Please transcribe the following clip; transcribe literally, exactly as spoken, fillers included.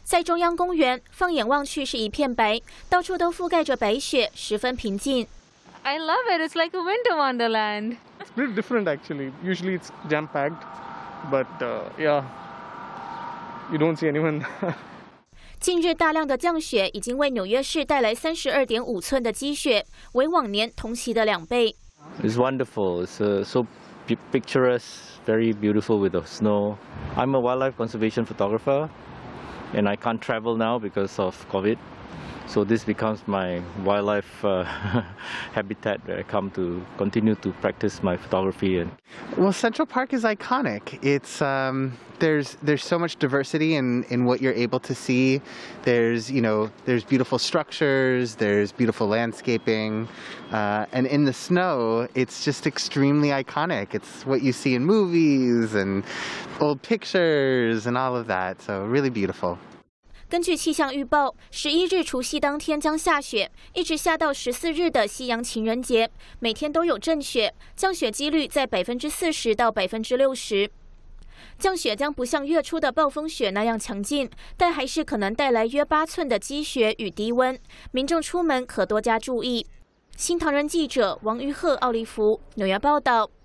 在中央公园，放眼望去是一片白，到处都覆盖着白雪，十分平静。 I love it. It's like a winter wonderland. It's pretty different actually. Usually it's jam-packed, but uh, yeah, you don't see anyone. 近日大量的降雪已经为纽约市带来三十二点五寸的积雪，为往年同期的两倍。 It's wonderful. It's uh, so picturesque, very beautiful with the snow. I'm a wildlife conservation photographer, and I can't travel now because of COVID. So this becomes my wildlife uh, habitat where I come to continue to practice my photography. And well, Central Park is iconic. It's um, there's there's so much diversity in, in what you're able to see. There's you know there's beautiful structures, there's beautiful landscaping, uh, and in the snow, it's just extremely iconic. It's what you see in movies and old pictures and all of that. So really beautiful. 根据气象预报，十一日除夕当天将下雪，一直下到十四日的西洋情人节，每天都有阵雪，降雪几率在百分之四十到百分之六十。降雪将不像月初的暴风雪那样强劲，但还是可能带来约八寸的积雪与低温，民众出门可多加注意。新唐人记者王玉鹤、奥利弗纽约报道。